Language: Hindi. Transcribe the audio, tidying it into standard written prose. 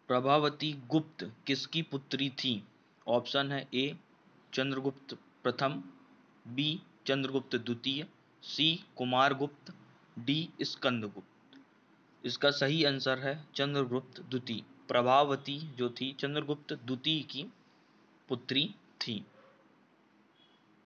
प्रभावती गुप्त किसकी पुत्री थी? ऑप्शन है ए चंद्रगुप्त प्रथम, बी चंद्रगुप्त द्वितीय, सी कुमारगुप्त, डी स्कंदगुप्त। इसका सही आंसर है चंद्रगुप्त द्वितीय। प्रभावती जो थी चंद्रगुप्त द्वितीय की पुत्री थी।